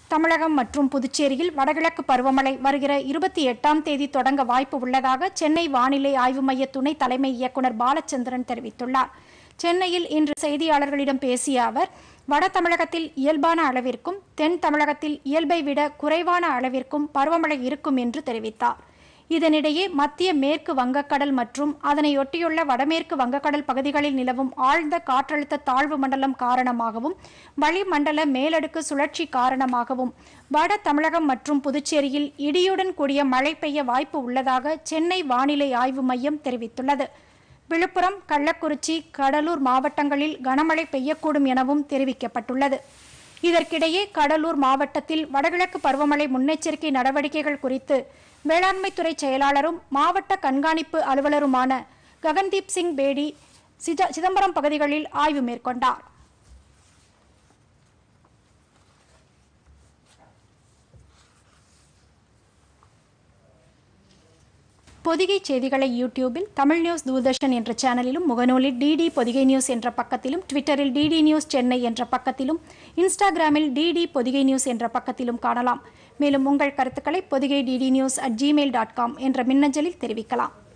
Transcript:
தமிழகம் மற்றும் புதுச்சேரியில் வடகிழக்கு பருவமழை வருகிற 28ஆம் தேதி தொடங்க வாய்ப்பு உள்ளதாக சென்னை வானிலை ஆய்வு மைய துணை தலைமை இயக்குநர் பாலச்சந்திரன் தெரிவித்துள்ளார். சென்னையில் இன்று செய்தியாளர்களிடம் பேசிய அவர், வட தமிழகத்தில் இயல்பான அளவிற்கும் தென் தமிழகத்தில் இயல்பை விட குறைவான அளவிற்கும் பருவமழை இருக்கும் என்று தெரிவித்தார். இதனிடையே மத்திய மேற்கு வங்கக்கடல் மற்றும் அதனையொட்டியுள்ள வடமேற்கு வங்கக்கடல் பகுதிகளில் நிலவும் ஆழ்ந்த காற்றழுத்த தாழ்வு மண்டலம் காரணமாகவும் வளிமண்டல மேலடுக்கு சுழற்சி காரணமாகவும் வட தமிழகம் மற்றும் புதுச்சேரியில் இடியுடன் கூடிய மழை பெய்ய வாய்ப்பு உள்ளதாக சென்னை வானிலை ஆய்வு மையம் தெரிவித்துள்ளது. விழுப்புரம், கள்ளக்குறிச்சி, கடலூர் மாவட்டங்களில் கனமழை பெய்யக்கூடும் எனவும் தெரிவிக்கப்பட்டுள்ளது. இதற்கிடையே கடலூர் மாவட்டத்தில் வடகிழக்கு பருவமழை முன்னெச்சரிக்கை நடவடிக்கைகள் குறித்து வேளாண்மைத்துறை செயலாளரும் மாவட்ட கண்காணிப்பு அலுவலருமான ககன்தீப் சிங் பேடி சிதம்பரம் பகுதிகளில் ஆய்வு மேற்கொண்டார். பொதிகை செய்திகளை யூடியூபில் தமிழ் நியூஸ் தூர்தர்ஷன் என்ற சேனலிலும், முகநூலில் டிடி பொதிகை நியூஸ் என்ற பக்கத்திலும், ட்விட்டரில் டிடி நியூஸ் சென்னை என்ற பக்கத்திலும், இன்ஸ்டாகிராமில் டிடி பொதிகை நியூஸ் என்ற பக்கத்திலும் காணலாம். மேலும் உங்கள் கருத்துக்களை பொதிகை ddnews@gmail.com என்ற மின்னஞ்சலில் தெரிவிக்கலாம்.